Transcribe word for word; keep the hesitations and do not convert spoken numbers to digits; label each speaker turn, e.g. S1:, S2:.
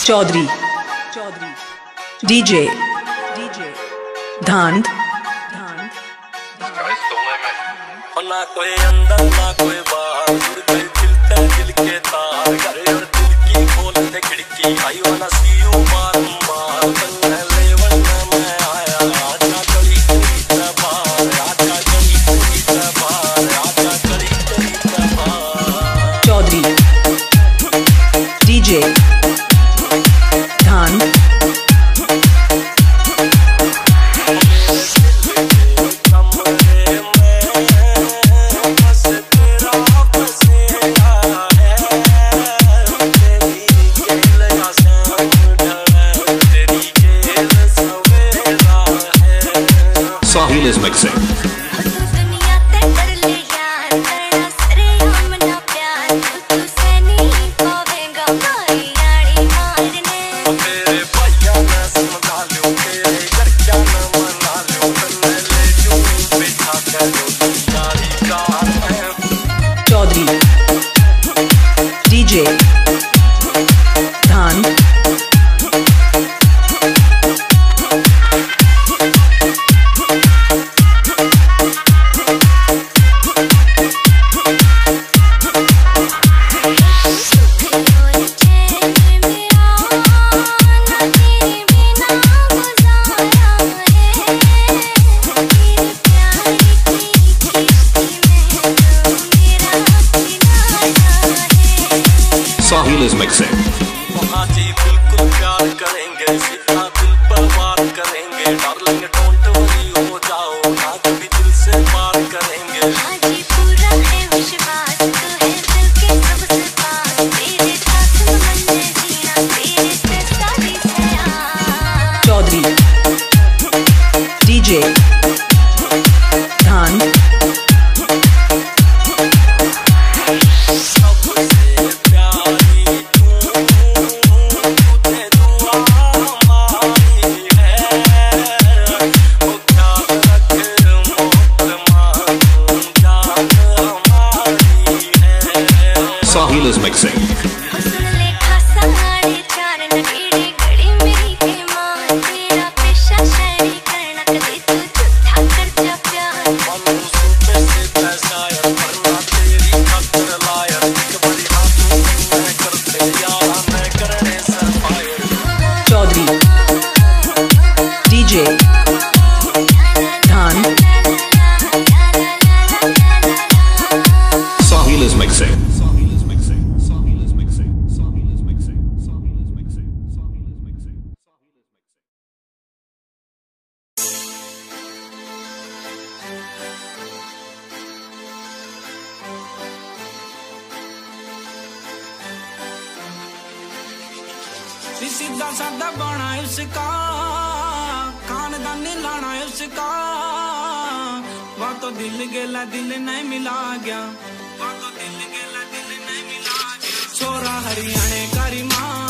S1: Chaudhary DJ धांध
S2: ना कोई अंदर ना कोई बाहर, जुड़ गए दिल दिल के तार, घर और दिल की खोल दे खिड़की, आई वाला सी यू बारंबार, बनने ले बनने मैं आया, आजा गली गली तबार, आजा गली गली तबार, आजा गली गली तबार।
S1: Chaudhary DJ Dhandh
S3: Sahil is mixing.
S1: Chaudhary DJ Dhandh
S3: Sahil is mixing.
S2: जी बिल्कुल प्यार करेंगे, सीधा दिल पर वार करेंगे, डार्लिंग डोंट वरी हो जाओ, ना कभी दिल से पार करेंगे।
S4: हाजी पूरा है विश्वास, तू है दिल के सबसे पास, तेरे साथ मन में जीना, तेरे से सारी सयार।
S1: Chaudhary DJ Dhandh
S3: Sahil is mixing.
S1: Chaudhary DJ Dhandh
S3: Sahil is mixing.
S5: सीधा साधा बना उसका, खानदानी लाना उसका, वह तो दिल गेला दिल नहीं मिला गया, वह तो दिल गेला दिल नहीं मिला गया। छोरा हरियाणे करी माँ